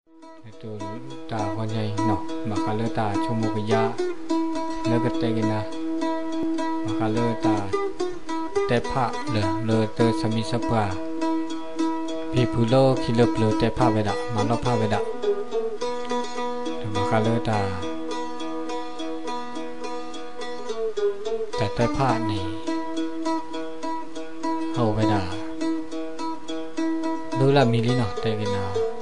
Itu ta konyai no makala ta chomo kaya legate gina makala ta tepa le te sami sapa pipulo kilo plo tepa veda malo pa veda makala ta tepa ni hau veda lula mili no te gina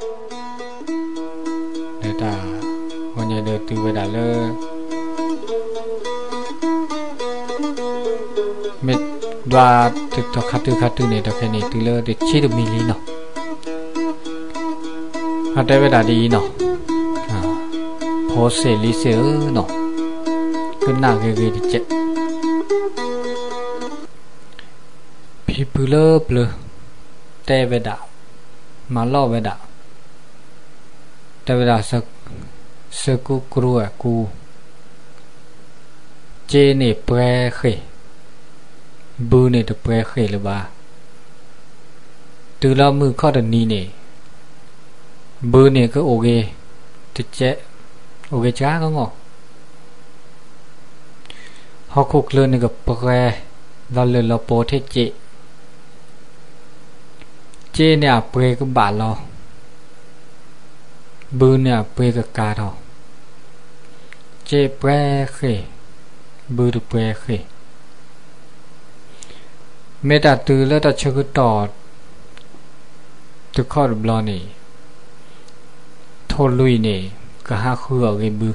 ta konyai de tu veda le met dua tu khatu ne to khene tu le de chi de mili no ha te veda di no pho se li se no kunna ge ge di che people ble te veda ma lo veda te veda se ku krua ku che ne pre khe bu ne de pre khe le ba tu la mu kho de ni ne bu ne ko o ge te che o ge cha ko ngo ho ku kle ne ko pre la le lo po the che ne a pre ko ba lo bu ne a pre ko ka tho che pre khe bu de pre khe mẹ ta từ lớp ta chưa có tọt từ khó được lo này thôi lui này cả hai khu ở cái bư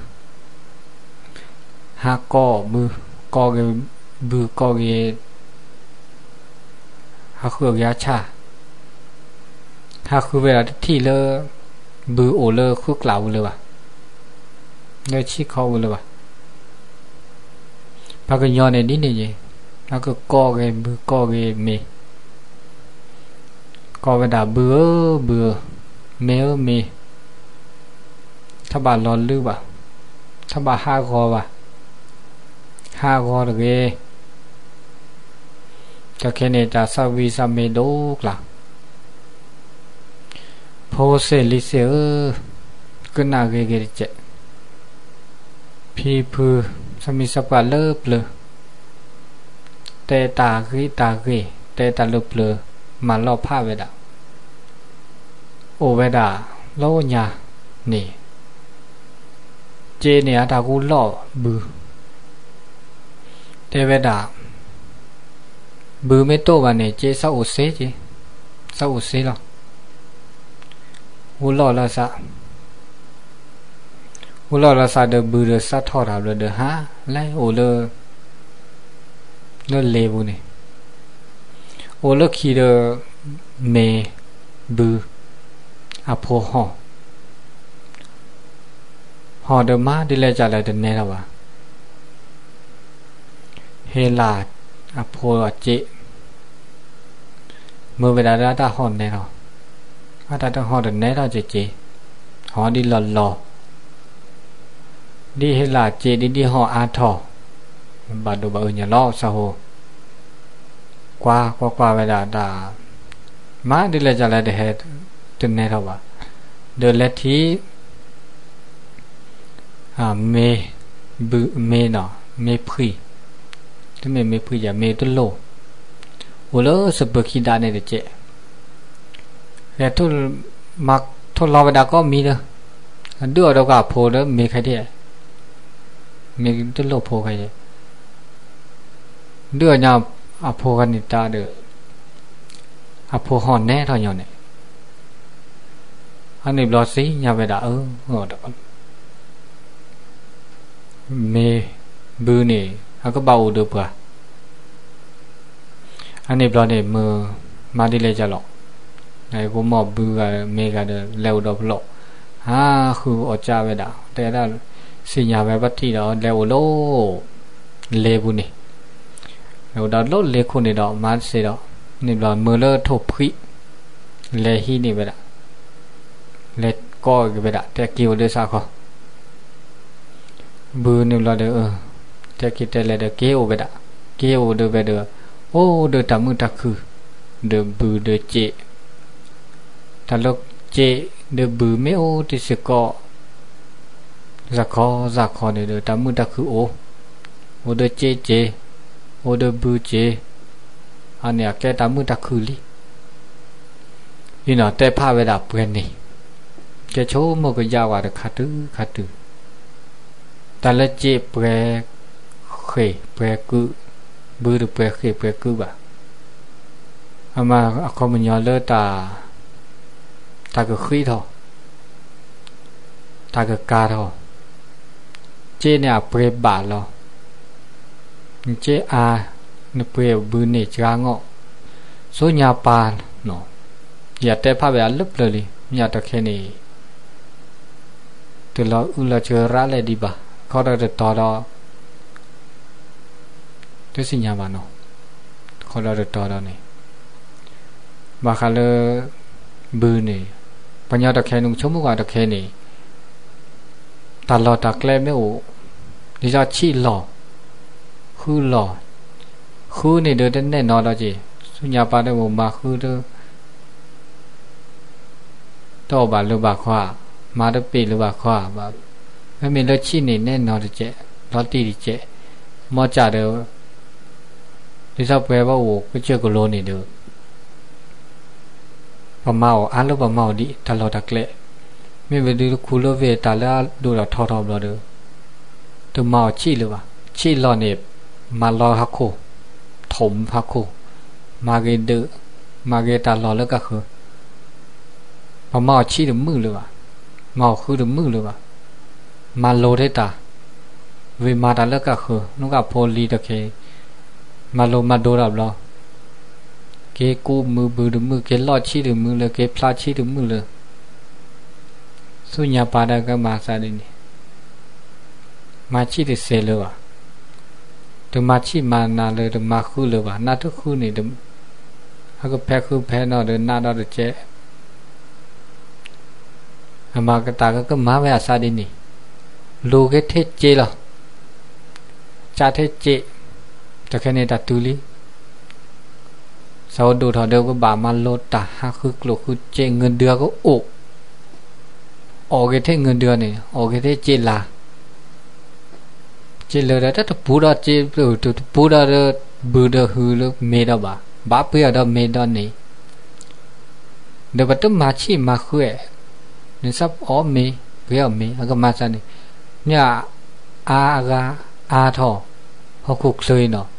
hai co bư co cái bư co cái hai khu ở cái cha hai khu về là thì lơ bư ổ lơ khu lão lơ à nơi chi khó lơ à ba cái nhỏ này đi này gì nó cứ co cái bư co cái mì co cái đá bừa mìถ้าบาลอนลืบอ่ะถ้าบาห้ากอว่ะห้ากอเลยจะแค่นี้จะสวีสเมโดกล่ะโพเซลิเซก็น่าเกเกเจพี่พือสมิสปะเลิบเลยแต่ตากีแต่ตาลุบเลยมาลอบผ้าเวดาโอเวดาโลญานี่เจเนี่ยตากูล่อบือแต่เวดาบือไม่โตวันเนี่ยเจสาวอุเซจีสาวอุเซหรอกูล่อละซะเดบือเดซัดทอดาเดฮะไล่โอเลnó lê vô này ô lúc khi đó mê bư à phô họ được má đi lên trả lại được nè đâu à hay là à phô ở chị mơ về đã ta hòn này rồi ta họ được nè đâu chị họ đi lò đi hay là chị đi họ à thọ bà đồ bà ở nhà lo sao hồ qua về đã má đi lên trả lại để hết từ này đâu à được lẽ thì mê nọ mê phi thế mê phi giờ mê tôi lô ủa lỡ sập bờ khi đã này để chạy lẽ thôi mặc thôi lo về đã có mì đâu đưa đâu cả phô đó mê khai đi mê tôi lô phô khai đi đưa nhà à phôกันนี่ตาเด้อà phôหอนแน่เท่าหยอเนี่ยอันนี้บลอสิอย่าไปด่างอดเมบือนี่อะก็เบาเด้อป่ะอันนี้บลอเนี่ยมือมาดิเลยจะหรอกไอ้กูหมอบบือกับเมกันเด้อเร็วดอกหรอกคืออดจ้าไปด่าแต่ถ้าสิญาไปบัดที่ดอกเร็วโลเลบุนี่đó lốt lê khôn này đó mà sẽ đó nên là mưa lơ thổ khí lê hi này vậy đó lê coi cái vậy đó te kiều đưa sao không bư nên là được te kia te là được kêu vậy đó kêu được về được ô được tạm mưa tạc khử được bư được chế ta lúc chế เดบือไม่โอที่สกอzakho ne de tamu takhu o de che o de bu che ane ke tamu takhu li ina te pha ve da pwe ni ke cho mo ko ya wa de khatu ta le che pwe khe pwe ku bu de pwe khe pwe ku ba ama ko mo nya le ta ko khi tho ta ko ka tho chế nè bề bả lo chế nè bề bự nè chả ngọ số nhà pa nó nhà té pha về lấpเลยđi nhà ta khen này từ lo là chờ ra lại đi bà có được to đó tôi xin nhà bà nó có được to đó này bà khá là bự này bà nhà ta khen nó chống một quả ta khen này ta lo ta kle mấy ổ đi ra chi lò khư này được đến này nó đó gì số nhà bà đây một bà khư đó to bà lưu bà khoa mà được bị lưu bà khoa bà cái mình lấy chi này nên nó được chết nó tì đi chết mà trả được đi ra về bảo ổ cái chưa có lô này được bà màu ăn lúc bà màu đi ta lo ta kle mình về đi khu lô về ta là đồ là thò rồi được từ màu chi rồi bà chi lò nệp mà lò hắc khô thủng hắc khô mà cái đỡ mà cái ta lò lên cả khứ mà màu chi được mưa rồi bà màu khứ được mưa rồi bà mà lô thế ta vì mà ta lên cả khứ nó gặp poly được cái mà lô mà đồ đạp lò cái cô mưa bự được mưa cái lò chi được mưa rồi cái pla chi được mưa rồi số nhà bà đã có mà sao đây mà chỉ được xe lừa từ mà chỉ mà na lừa từ mà khu lừa na thức khu này được hay có khu phe nó được na đó được chế mà cái ta có má về sao đây lô cái thế chế là cha thế chế cho cái này đặt túi lý sau đồ thọ đều có bà mà lô ta ha khu lô khu chế ngân đưa có ổ cái thế ngân đưa này cái thế chế là chế lừa đó rất bù đó chế từ bù đó bù đó hư đó mê đó bà bữa đó mê đó này để bắt đầu mà chỉ mà khỏe nên sắp mê bữa mê cái mà sao này nhà thọ họ cục chơi nó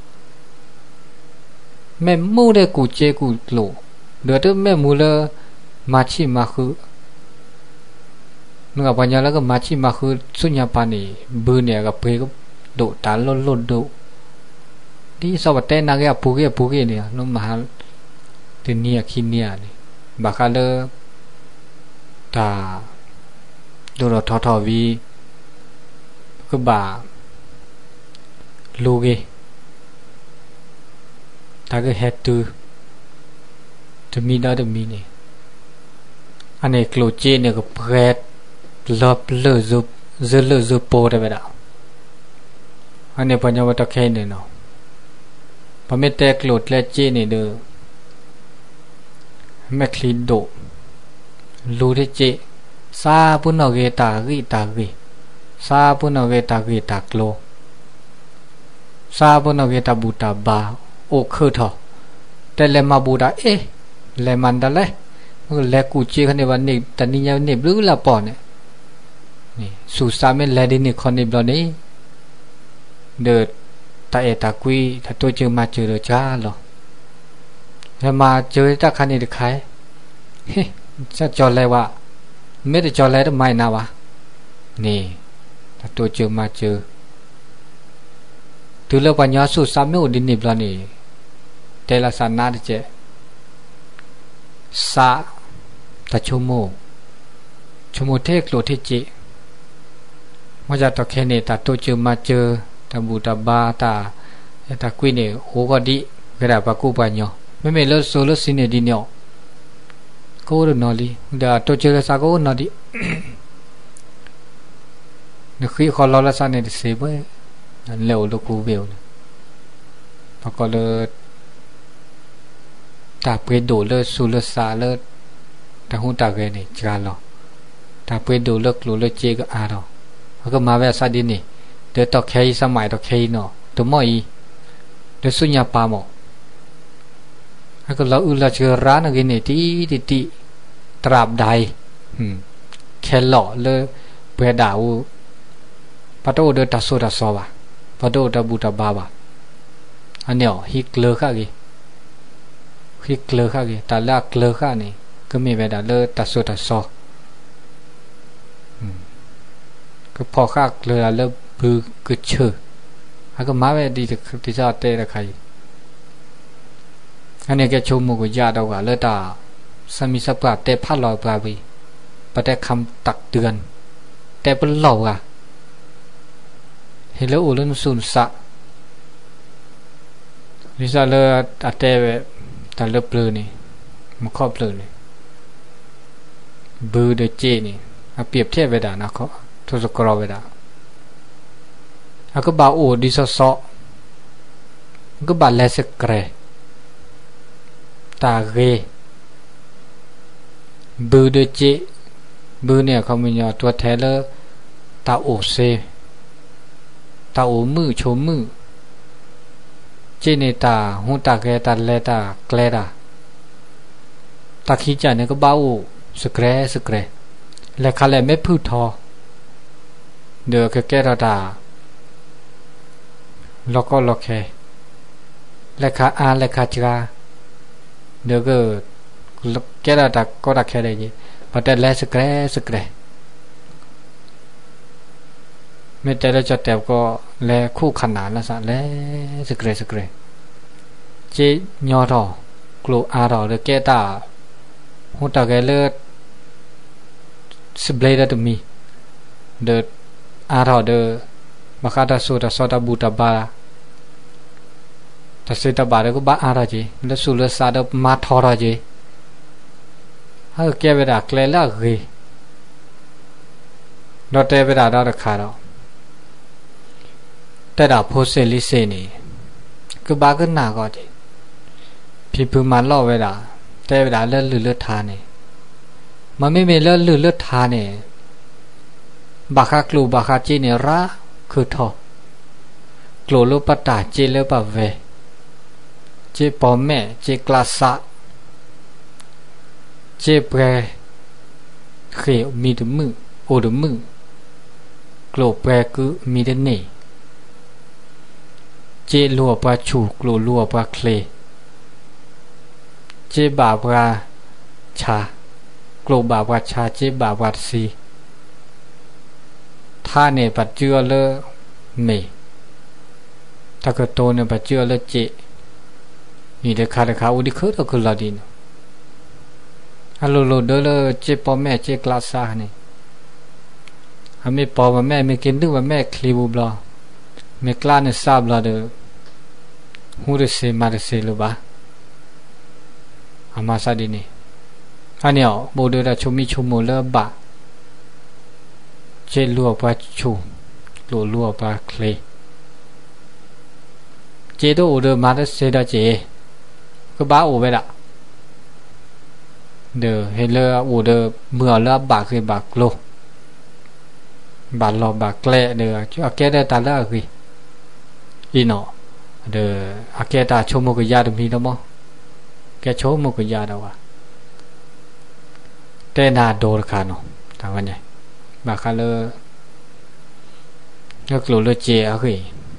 mẹ mua đây cụ chế cụ lỗ được đó mẹ mua là mà chỉ mà khứ nó gặp bao nhiêu là cái mà chỉ mà khứ số nhà pa này bữa này gặp bữa độ tá lôn độ đi sau bữa tên nào cái bù cái này nó mà từ nia khi nia này bà khai lơ ta đồ nó thò vì cái bà lô cái ta cái hết từ mi đó từ mi này anh này close trên này cái bread lợp lơ giúp po đây vậy đó anh này bao nhiêu ta khen này nó và mấy tệ close lên trên này được mấy clean độ lú thế chế sa pun nào ghê ta ghi sa pun nào ghê ta ghi ta clo sa pun nào ghê ta bù ta ba ô khơi thọแต่เลมาบูดาเลมันดาเลยเลกูเจคันเดวันนี้ตอนนี้ยังเนี่ยบลูละปอเนี่ยนี่สุสาเมเลดินี่คนนี้บลอนี่เดือดตาตากุยถ้าตัวเจอมาเจอจ้าหรอแล้วมาเจอตาคันนี้ได้ใครจะจอดเลยว่าไม่ได้จอดเลยทำไมนะวะนี่ถ้าตัวเจอมาเจอตัวเลือกปัญญาสุสาเมอุดินนี่บลอนี่แต่ละสันนาดิเจสะตะชั่วโมงเทกโลเทจิว่าจะตะแค่เนี่ยตาตัวเจอมาเจอตาบูตาบาตากุยเนี่ยโหก็ดีกระดาษปากกูปะเนาะไม่เลิศโซลสินเนี่ยดีเนาะก็รู้นอลีเดี๋ยวตัวเจอละสักก็นอดีนึกขี้ขอรอละสันเนี่ยเสียไปเร็วลูกกูเบลพอก็เลยตาเปโดเลยสุลสาเลยแต่หุ่นตาเกนี่จานหรอถ้าเพื่อดูเลิกรู้เลิกเจก็อาเราแล้วก็มาแบบซาดินนี่เดี๋ยวต่อแค่สมัยต่อแค่เนาะตัวมอยเดี๋ยวสุญญาปาหมอแล้วก็เราอุลาเชื่อร้านอะไรนี่ที่ตราบใดแค่หล่อเลยเพื่อด่าวปัตโตเดตัสโซตัสซอบะปัตโตตะบูตะบาบะอันเนี้ยฮิกเลอค่ะกี่ฮิกเลอค่ะกี่แต่ละเลอค่ะนี่ก็มีเวลาเลอตัสโซตัสซอก็พอค่ะเลอเลอบือกึศเชอแล้วก็มาเวดีที่จะเตะตะไคร้อันนี้แกชมมุกยาดอกว่าเลอตาสามีสับปะเตะพัดลอยปลาบีประแต่คำตักเตือนแต่เป็นเหล่าอ่ะเห็นแล้วอุลนสุนสะลิซาเลออาเตเวตาเลเปลือนี่มันครอบเปลือนี่บือเดเจนี่เปรียบเทียบเวดานะเขาทศกรเวดาแล้วก็บาโอดิซอซอก็บาเลสเกรตาเกบือเดเจบือเนี่ยเขามีอย่างตัวแทนเลอตาโอเซตาโอมือโชมือเจเนตาหูตาแกตาเลตาแกลดาตาขี้จ่าเนี่ยก็บ้าสเกรและคาเลไม่พูดทอเดือแกระดาล็อกก็ล็อกแค่และคาอาและคาจราเดือก็แกระดาก็รักแค่ได้ยี่ปัตตาเลสเกรไม่แต่ละจัดแต่ก็แลคู่ขนานละซะแลสเกรเจญอรอกลัวอารอเดแกตาหูตาแกเลสเบลดตมีเดอารอเดบักาตาโซตาซอตาบูตาบาตาเซตาบาเดก็บาอารอเจเลสุเลซาเดมาทอรอเจฮะแกเวดาแกลละเกดอเตเวดาดาคารอแต่ดาโพเซลิเซนี่ก็บากันนาก็ดิพี่พูมันล่อเวดาแต่เวดาเลื่อนเลือดทานนี่มันไม่มีเลือดทานนี่บาคากลูบาคาจีเนี่ยระคือทอกลูลูปตาเจเลปะเวเจปอมแม่เจกลาสะเจเปรเขยมีดมือโอดมือกลูเปรคือมีเดนี่เจลัวปลาฉูกลัวปลาเคลเจบาปลาชากลัวบาปลาชาเจบาปลาซีท่าเนี่ยปัจจุบันเลเมถ้าเกิดโตเนี่ยปัจจุบันเลเจนี่เด็กขาอุดิคือตัวคือลาดินฮัลโหลเดลเจปอแม่เจกลาซาเนี่ยอเมปอมาแม่ไม่กินดึกว่าแม่คลีบูบลาเมกลาเนี่ยซาบลาเดหูเรเซมาเรเซลูบาอามาซาดินีอันนี้โมเดลชมิชมโมเลบะเจลัวปาชูลัวปาเคลเจโดโอเดมาเรเซดาเจก็บ้าโอเวละเดเฮเลโอเดเมื่อละบาคือบากโลบาลอบาแกลเดจู่อาแกได้ตาละคืออีโนเดอาแกตาชมมุกยาดมีดมั้งแกชมมุกยาดาวะแต่นาโดรคาโนทางวันไงบาคาเลก็กลัวเลเจอะคือ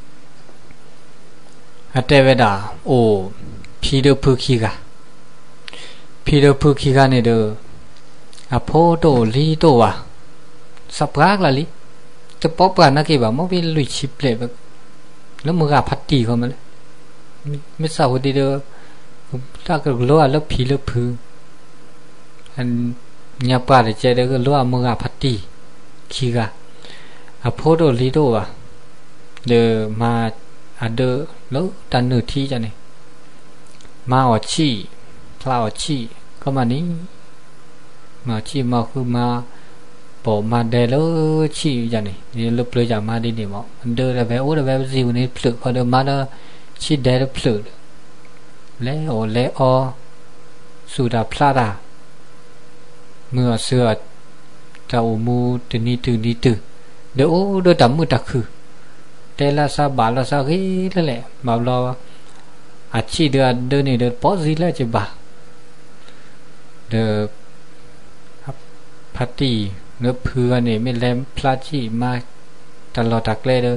อัตเตเวดาโอพีเดพุคีกาเนี่ยเดอโพโตลีโตวะสับรากละลิจะป๊อบกันนะกี่บ่ามันเป็นลุยชิปเลยแบบแล้วมือกับพัดตีเขามาเลยไม่ทราบว่าดีเด้อถ้าเกิดรู้ว่าแล้วผีแล้วพื้นอันเนี่ยป่าเดี๋ยวเจเด้อก็รู้ว่ามือกับพัดตีขี้กะโพโตลีโตวะเดอมาเดอแล้วตันเนื้อที่จังเนี่ยมาอชีพลาอชีก็มานี้มาชีมาคือมาปอมาเดลชีอย่างนี้นี่ลุเปลือยมาดีนี่มั้งเดอระเวโอระเวซิวนี่พลึกพอเดมาเดชีเดลพลึกเลอสุดาพลาดาเมื่อเสือ ta umu tini tu de o do tamu takhu tela sa bala sa ge le ma lo achi de ni de posi la che ba de party เนื้อเพื่อนี่ไม่แลมพลาจีมาตลอดตักเลยเด้อ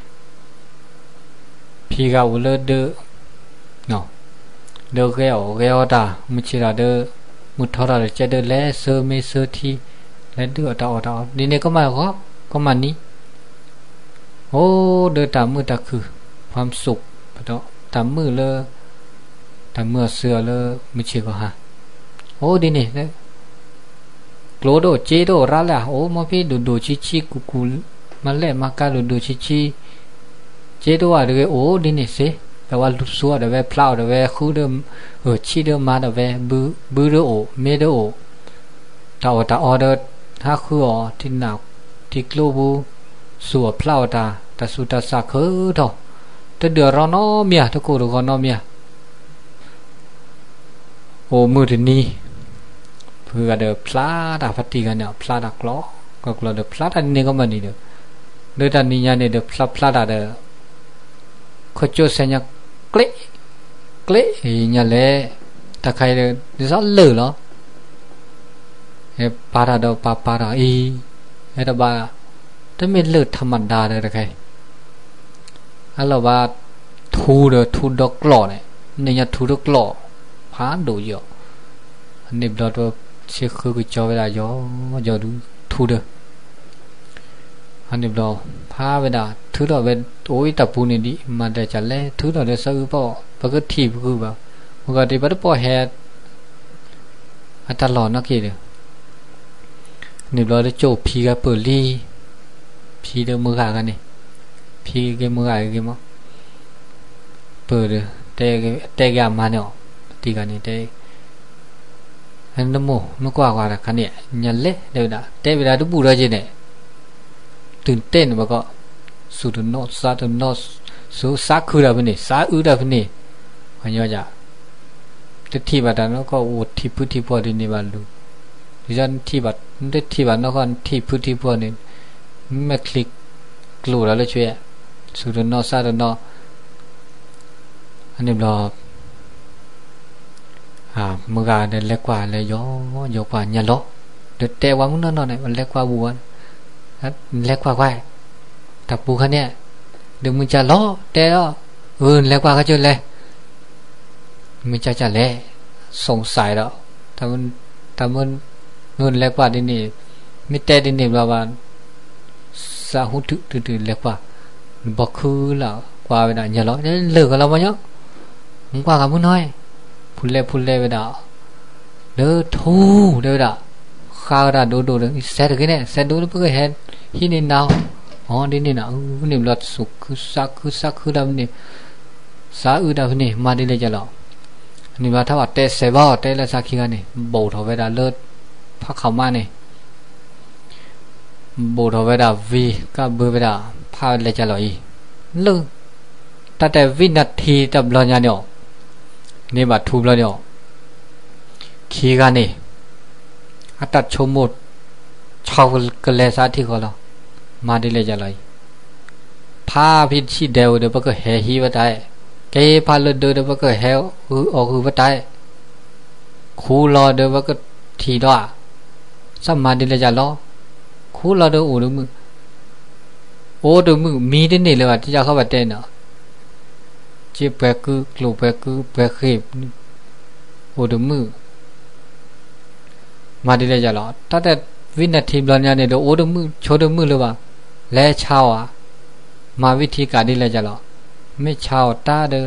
พี่กาวเลเด้อเนาะเด้อแก้วตามุชิราเด้อมุทอราจะเด้อแลเซอร์เมเซอร์ทีและเด้อตานี่เนี่ยก็มาก็มานี้โอ้เด้อตามมือตาคือความสุขปะเนาะตามมือเลยตามมือเสือเลยมุชิก็ฮะโอ้ดีนี่เนี่ยโกรธเจโดราละโอ้มาพี่ดูชิกูมาเล่มากาดูชิเจโดอะไรโอ้ดินี่สิแต่ว่าลุสัวเดี๋ยวพลาวเดี๋ยวคู่เดิมชีเดิมมาเดี๋ยวบือเดโอเมเดโอตาออเดอร์ถ้าคืออ๋อที่หนักที่กลูบูสัวพลาวตาสุดตาสักเถอะแต่เดือดร้อนน้อเมียทุกคนรู้ก่อนน้อเมียโอ้มือถึงนี้เพื่อเดือพลาดพัดตีกันเนี่ยพลาดกล้อก็กล้อเดือพลาดนี่ก็มันนี่เดือตอนนี้เนี่ยเดือพลาดเดือเขาโจเซนกลิ้เนี่ยเลยถ้าใครเดือจะสั่งเลือเหรอเฮ้ปาราดปาราเฮ้แต่บ้าถ้าไม่เลือธรรมดาเลยใครฮัลโหลว่าทูดกล้อเนี่ยทูดกล้อพาดูเยอะอันนี้บล็อตว่าเชื่อคือจอเวลาย่อดูทูเดอันนี้บล็อพาเวลาทูดเวโอ้ยตะปูนี่ดิมาได้จัดเลยทูดเดซื้อป่ะปกติคือแบบปกติบัดป่อแฮดอัตลอดนักกี่เดียวนี่บล็อตโจพีกับเปิดลีพีเดมือขากันนี่พีเกมือขากันมั้งเปิดแต่แกมาเนี่ยตีกันนี่แต่อันนั้นโม่กว่าละคันเนี่ยยันเละเดี๋ยวนะแต่เวลาดูบูราจีเนี่ยตื่นเต้นมันก็สุดโนซาตุโนสูซักคือแบบนี้ซาแบบนี้มันย่อจะที่บัดนั้นก็อุดที่พื้นที่พอดีนี่บัดดูดิฉันที่บัดนั้นก็ที่พื้นที่พอนี่ไม่คลิกกลัวแล้วเลยช่วยสุดโนซาตุโนอันนี้รอมือกาเดินเล็กกว่าเลยย่อกว่าเนี่ยล้อเด็ดแต่ว่ามึงนอนเนี่ยมันเล็กกว่าบัวเล็กกว่าไว้แต่ปูคันเนี่ยเดี๋ยวมึงจะล้อแต่ล้อเล็กกว่าก็จนเลยมึงจะเละสงสัยแล้วถ้ามันเงินเล็กกว่าดินี่ไม่แต่ดินี่ว่าสาหุตื่นเล็กกว่าบอกคือแล้วกว่าไปน่ะเนี่ยล้อเนี่ยเหลือกับเราบ้างเนาะมึงกว่ากับมึงน้อยพูดเล่ไปด่าเด้อทูเด้อด่าข้าวด่าดูเสร็จกันเนี่ยเสร็จดูแล้วเพื่อเห็นที่นี่น่าอ๋อนี่น่ะนี่หลอดสุกคือซักคือดำนี่สาดำนี่มาดีเลยจ้ะหรอนี่มาถ้าว่าเตะเสบเตะแล้วสักขี้กันนี่โบถอไปด่าเลิศพักเขามานี่โบถอไปด่าวีก็เบื่อไปด่าพาเลยจ้ะหรออีเลิกแต่วินาทีจับรอนยาเนี่ยนี่บัดทูบแล้วเนี่ยขี้กันนี่อัตชมดชาวกเลสาที่เขาเรามาดีเลยจะเลยพาพิชิเดวเดี๋ยวก็แห่ฮีวัดได้เกพาเลเดี๋ยวก็แห่ออกวัดได้คูรอเดี๋ยวก็ทีดว่าสมาดีเลยจะรอคูรอเดี๋ยวโอ้ดูมึงมีได้นี่เลยว่าที่จะเข้าวัดได้เนาะเจ็บแผลคือกลัวแผลเข็บโอ้ดูมือมาดีเลยจ้ะหรอแต่วินาทีบลอนยาเนี่ยโอ้ดูมือโชว์ดูมือเลยว่าและชาวมาวิธีการดีเลยจ้ะหรอไม่ชาวตาเด้อ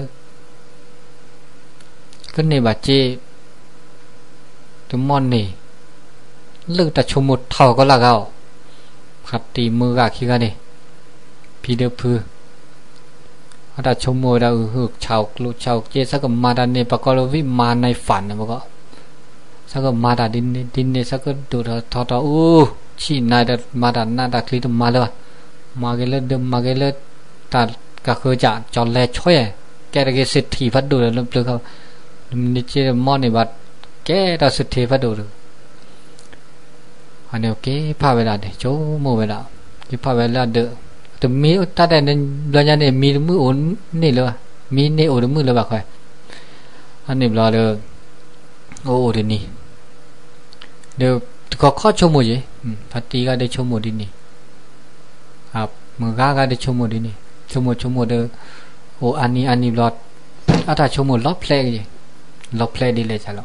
ก็ในบาดเจ็บตัวมอนนี่เลือกแต่ชมหมดเท่าก็ละเก้าขัดตีมือกาขี้กันนี่พี่เดือพื้นถ้าชมมวยเราชาวกลุชาวเจสักมาดานเนี่ยปะก็เราวิมาในฝันนะมันก็สักมาดาดินเนี่ยสักดูทอชีนายมาดานนาดาคลิตมาเลยมาเกลือมาเกลือตัดก็คือจะจอดแลช่วยแกตะเกสิทธิพัดดูเลยเปลือกเขานี่เจมอนในบัดแกตะสิทธิพัดดูอันนี้โอเคพาเวลาเดโจโมเวลาที่พาเวลาเดแต่มีตาแต่ในเรื่องนี้มีมือโอนนี่เลยมีนี่โอนมือเลยบ้างค่อยอันนี้เราเดโอ้เดี๋ยวนี้เดี๋ยวก็ข้อชมมือจีพัตติก็ได้ชมมือดีนี่ครับมือกาก็ได้ชมมือดีนี่ชมมือเดโอ้อันนี้เราถ้าชมมือล็อกเพลย์จีล็อกเพลย์ดีเลยจ้ะเรา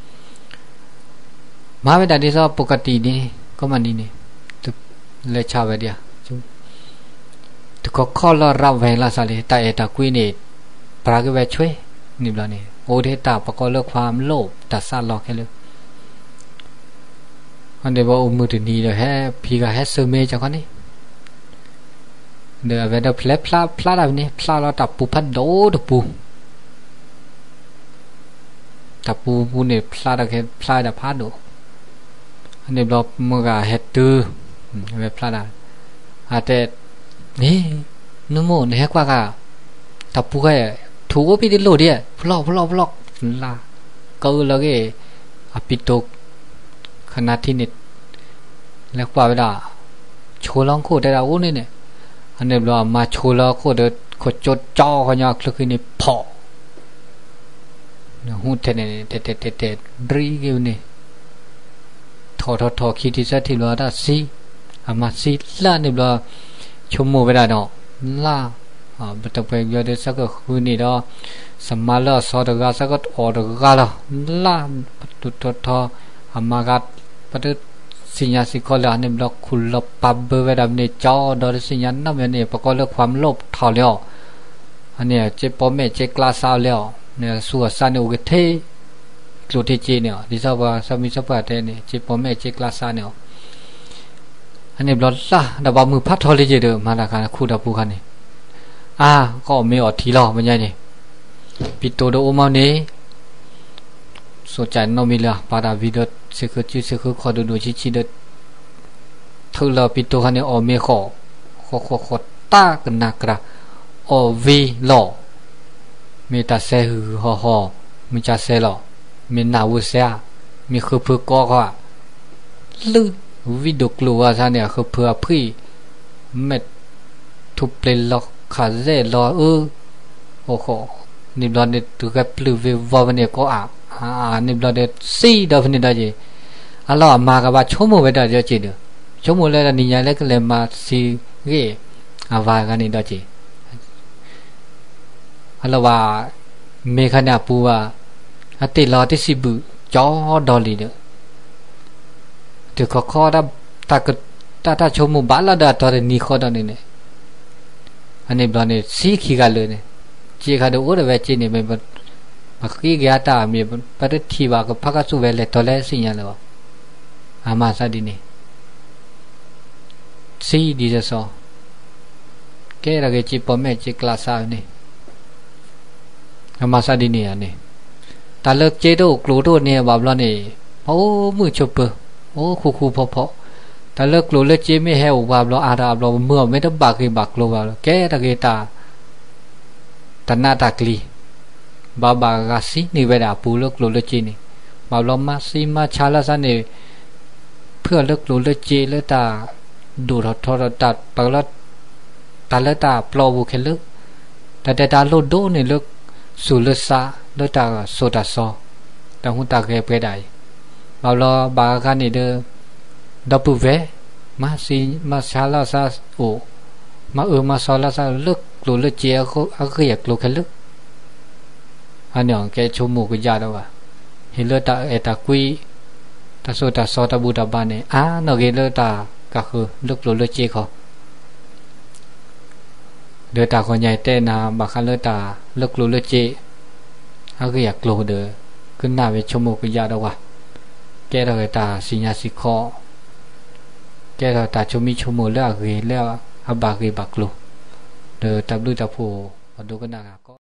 มาเวลาที่เราปกตินี่ก็มันนี่เลยชาวเดียทุกข้อเรารับเวลาสักเลยแต่เอตาคุยนี่ปรากฏว่าช่วยนี่บลานี่โอเดตาประกอบเรื่องความโลภตัดสารหลอกแค่เลยอันเดียวว่ามือถือนี่เลยแค่พี่ก็แค่ซื้อเมย์จากคนนี้เดี๋ยวเวลาเพลย์พลาแบบนี้พลาเราตับปูพัดโดดปูตับปูเนี่ยพลาได้แค่พลาได้พัดโดอันนี้เราเมื่อกี้เฮ็ดตื้อเว็บพลาดอาแต่นี่นึกโม่เนี่ยกว่าก็ตับปูแค่ถูกพี่ดิโลเดียพลอกล่าก็เลยอภิโตขนาดที่นิดแล้วกว่าเวลาโชว์ลองโคตรได้เราเนี่ยอันนี้เรามาโชว์ลองโคตรโคตรจดจ่อกันยากเลยคือนี่พอหูเทนเนี่ยเตรีกิวนี่ทอคิดที่จะที่เราได้ซีอามาซีล่าเนี่ยเราชมโมเวลาเนาะล่าบัตรไปยอดสักก็คืนนี้เราสมาร์ทสอดกาสักก็ออดกาละล่าตุทออามากัดปัตสิญญาสิกอลอันนี้เราคุลปับเบอร์เวลาเนี่ยจอดอดสิญญาณนั่นเนี่ยประกอบเรื่องความโลภทอเลี้ยวอันนี้เจ็บปอมเมเจ็บกลาสาวเลี้ยวเนี่ยสัวสันอุกเทกลุ่มที่จีเนี่ยดิฉันว่าสามีสปาร์ตเนี่ยเจ็บปอมเมเจ็บกลาสาวเนี่ยอันนี้เราล่ะดับมือพัดทอเลยเจอมาละกันคู่ดับปูกันนี่ก็ไม่อดทีหรอมันยังนี่ปิดตัวดูมาเนี่ยสนใจน้องมีละปาดาวิดเสกชื่อขอดูชิดเธอเราปิดตัวกันเนี่ยไม่ขอตากันนักระวีหล่อมีตาเสหือห่อมีจ่าเสหล่อมีหน้าวุ้เสียมีคือเพื่อก็ลือวิดกลัวซะเนี่ยคือเพื่อพี่เม็ดทุบเปลือกขาเร่รอโอ้โหนี่เราเนี่ยตัวกับปลือวิววันเนี่ยก็นี่เราเนี่ยซีดาวนี่ได้จีเรามากับว่าชั่วโมงไปได้จีเดียวชั่วโมงเลยนี่ยังเล็กเลยมาซีเกี่ยว่ากันนี่ได้จีเราว่าเมฆเนี่ยปูว่าติลอที่สิบุจอดอลีเดียวถึงข้อถ้าชมมุบ้านเราได้ตอนนี้ข้อตอนนี้เนี่ยอันนี้บลาเนี่ยซีขี้กันเลยเนี่ยจีกันดูโอ้เดี๋ยวจีเนี่ยมันขี้เกียจตามีประเดี๋ยวที่ว่าก็พักสู้เวลตัวเล็กสิ่งอย่างเลยวะอามาซาดีเนี่ยซีดีจะสอแกเราเกจีปอมเมจีคลาสาวเนี่ยอามาซาดีเนี่ยเนี่ยแต่เลิกเจโดกลัวโดเนี่ยแบบเราเนี่ยโอ้มือชบเปอโอ้คูพอแต่เลิกกลัวเลิกเจไม่แห้วแบบเราอาราบเราเมื่อไม่ต้องบักกลัวแบบแกตะเกตาตันนาตากลีบาบากาซีนี่เวลาปูเลิกกลัวเลิกเจนี่แบบเรามาซีมาชาลาซันเนี่ยเพื่อเลิกกลัวเลิกเจเลิกตาดูทอตัดปากละตาเลิกตาปลอบุเคลึกแต่ตาโลโดเนี่ยเลิกสุลสาเลิกตาโซตาซอแต่หุ่นตาเก็บไปได้บาเราบากันนี่เด้อดับปูเวมาซีมาชาลาซาโอมาซาลาซาเลิกกลัวเลิกเจียก็อยากกลัวแค่ลึกอันนี้แกชมหมูกุญาดว่าเฮเลตาตาคุยตาโซตาซอตาบูตาบานเนี่ยนอกเฮเลตาก็คือเลิกกลัวเลิกเจียเขาเดือตาคนใหญ่เต้นาบาคันเลิกตาเลิกกลัวเลิกเจียก็อยากกลัวเด้อขึ้นหน้าไปชมหมูกุญาดว่าแกเราตาสิญญาสิคอแกเราตาชมีชมเลือกเกลืออาบากเกบักลูเดอตับลูตับโผดูกันนะครับ